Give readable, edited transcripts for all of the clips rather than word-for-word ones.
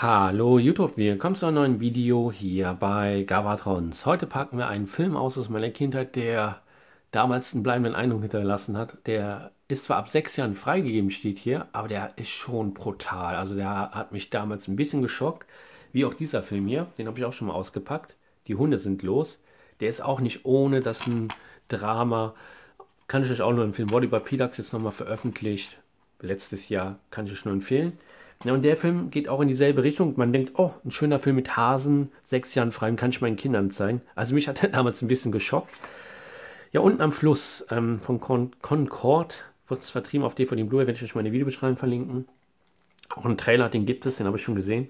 Hallo YouTube, willkommen zu einem neuen Video hier bei Gavatrons. Heute packen wir einen Film aus meiner Kindheit, der damals einen bleibenden Eindruck hinterlassen hat. Der ist zwar ab 6 Jahren freigegeben, steht hier, aber der ist schon brutal. Also der hat mich damals ein bisschen geschockt, wie auch dieser Film hier. Den habe ich auch schon mal ausgepackt. Die Hunde sind los. Der ist auch nicht ohne, das ein Drama. Kann ich euch auch nur empfehlen. Wurde bei PDAX jetzt nochmal veröffentlicht. Letztes Jahr, kann ich euch nur empfehlen. Ja, und der Film geht auch in dieselbe Richtung. Man denkt, oh, ein schöner Film mit Hasen, 6 Jahren frei, kann ich meinen Kindern zeigen. Also mich hat der damals ein bisschen geschockt. Ja, unten am Fluss von Concord wird es vertrieben auf DVD und Blu-ray, werde ich euch meine Videobeschreibung verlinken. Auch einen Trailer, den gibt es, den habe ich schon gesehen.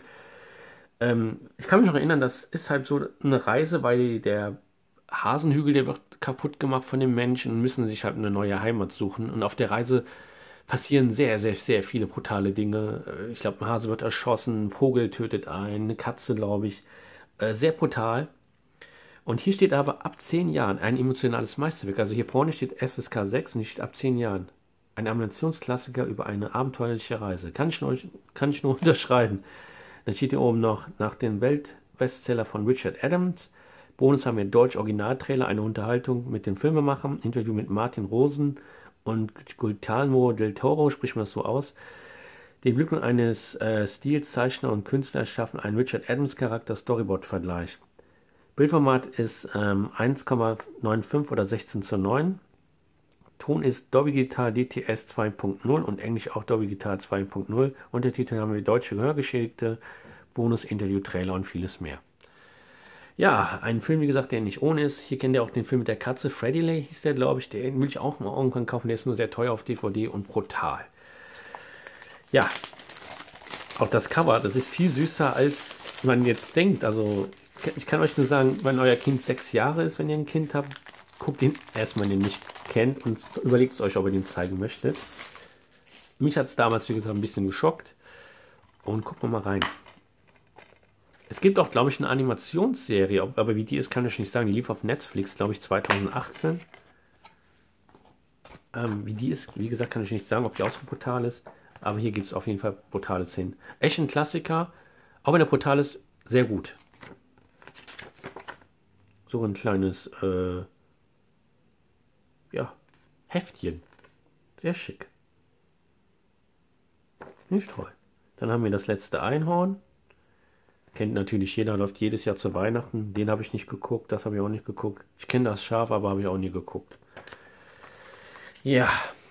Ich kann mich noch erinnern, das ist halt so eine Reise, weil der Hasenhügel, der wird kaputt gemacht von den Menschen und müssen sich halt eine neue Heimat suchen. Und auf der Reise passieren sehr, sehr, sehr viele brutale Dinge. Ich glaube, ein Hase wird erschossen, ein Vogel tötet einen, eine Katze, glaube ich. Sehr brutal. Und hier steht aber ab 10 Jahren ein emotionales Meisterwerk. Also hier vorne steht FSK 6 und hier steht ab 10 Jahren. Ein Animationsklassiker über eine abenteuerliche Reise. Kann ich nur unterschreiben. Dann steht hier oben noch nach dem Weltbestseller von Richard Adams. Bonus haben wir Deutsch Originaltrailer, eine Unterhaltung mit den Filmemachern, Interview mit Martin Rosen und Guillermo del Toro, spricht man das so aus. Den Glück eines Stilzeichner und Künstler schaffen einen Richard Adams Charakter Storyboard-Vergleich. Bildformat ist 1,95 oder 16:9. Ton ist Dolby Digital DTS 2.0 und Englisch auch Dolby Digital 2.0. Untertitel haben wir deutsche Hörgeschädigte, Bonus, Interview, Trailer und vieles mehr. Ja, ein Film, wie gesagt, der nicht ohne ist. Hier kennt ihr auch den Film mit der Katze. Freddy Lay hieß der, glaube ich. Den will ich auch mal irgendwann kaufen. Der ist nur sehr teuer auf DVD und brutal. Ja, auch das Cover, das ist viel süßer, als man jetzt denkt. Also, ich kann euch nur sagen, wenn euer Kind 6 Jahre ist, wenn ihr ein Kind habt, guckt ihn erstmal, wenn ihr ihn nicht kennt und überlegt es euch, ob ihr den zeigen möchtet. Mich hat es damals, wie gesagt, ein bisschen geschockt. Und gucken wir mal rein. Es gibt auch, glaube ich, eine Animationsserie, aber wie die ist, kann ich nicht sagen. Die lief auf Netflix, glaube ich, 2018. Wie die ist, wie gesagt, kann ich nicht sagen, ob die auch so brutal ist. Aber hier gibt es auf jeden Fall brutale Szenen. Echt ein Klassiker, auch wenn er brutal ist, sehr gut. So ein kleines, ja, Heftchen. Sehr schick. Nicht toll. Dann haben wir das letzte Einhorn. Kennt natürlich jeder, läuft jedes Jahr zu Weihnachten. Den habe ich nicht geguckt, das habe ich auch nicht geguckt. Ich kenne das Schaf, aber habe ich auch nie geguckt. Ja.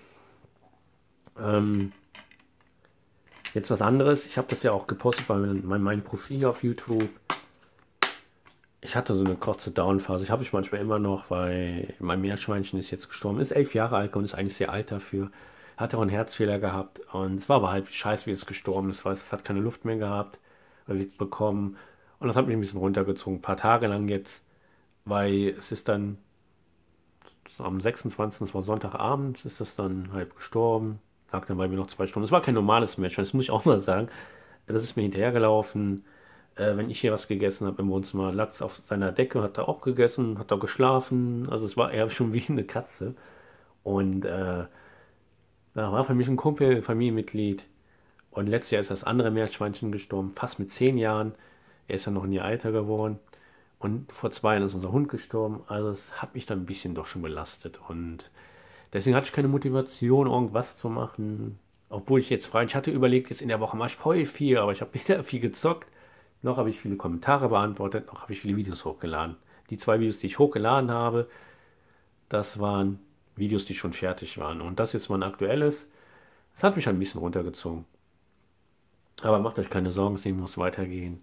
Jetzt was anderes. Ich habe das ja auch gepostet bei meinem Profil auf YouTube. Ich hatte so eine kurze Downphase. Ich habe ich manchmal immer noch, weil mein Meerschweinchen ist jetzt gestorben. Ist 11 Jahre alt und ist eigentlich sehr alt dafür. Hatte auch einen Herzfehler gehabt. Und es war aber halt scheiße, wie es gestorben ist. Weil es hat keine Luft mehr gehabt bekommen. Und das hat mich ein bisschen runtergezogen. Ein paar Tage lang jetzt, weil es ist dann am 26., das war Sonntagabend, ist das dann halb gestorben. Lag dann bei mir noch 2 Stunden. Es war kein normales Match, das muss ich auch mal sagen. Das ist mir hinterhergelaufen. Wenn ich hier was gegessen habe im Wohnzimmer, lag es auf seiner Decke, hat er auch gegessen, hat er geschlafen. Also es war eher schon wie eine Katze. Und da war für mich ein Kumpel, Familienmitglied. Und letztes Jahr ist das andere Meerschweinchen gestorben, fast mit 10 Jahren. Er ist ja noch in ihr Alter geworden. Und vor 2 Jahren ist unser Hund gestorben. Also es hat mich dann ein bisschen doch schon belastet. Und deswegen hatte ich keine Motivation, irgendwas zu machen. Obwohl ich jetzt frei, ich hatte überlegt, jetzt in der Woche mache ich voll viel, aber ich habe weder viel gezockt, noch habe ich viele Kommentare beantwortet, noch habe ich viele Videos hochgeladen. Die 2 Videos, die ich hochgeladen habe, das waren Videos, die schon fertig waren. Und das jetzt mal ein aktuelles. Das hat mich ein bisschen runtergezogen. Aber macht euch keine Sorgen, es muss weitergehen.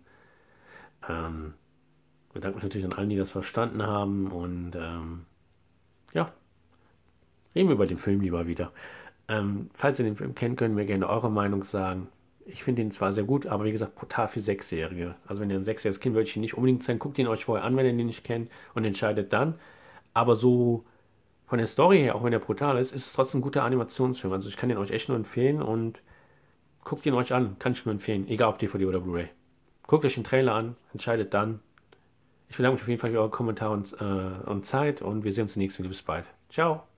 Bedanke mich natürlich an allen, die das verstanden haben. Und ja, reden wir über den Film lieber wieder. Falls ihr den Film kennt, könnt ihr mir gerne eure Meinung sagen. Ich finde ihn zwar sehr gut, aber wie gesagt, brutal für 6-Jährige. Also wenn ihr ein 6-jähriges Kind würde ich ihn nicht unbedingt zeigen. Guckt ihn euch vorher an, wenn ihr ihn nicht kennt und entscheidet dann. Aber so von der Story her, auch wenn er brutal ist, ist es trotzdem ein guter Animationsfilm. Also ich kann den euch echt nur empfehlen und guckt ihn euch an, kann ich nur empfehlen, egal ob DVD oder Blu-ray. Guckt euch den Trailer an, entscheidet dann. Ich bedanke mich auf jeden Fall für eure Kommentare und Zeit und wir sehen uns im nächsten Video. Bis bald. Ciao.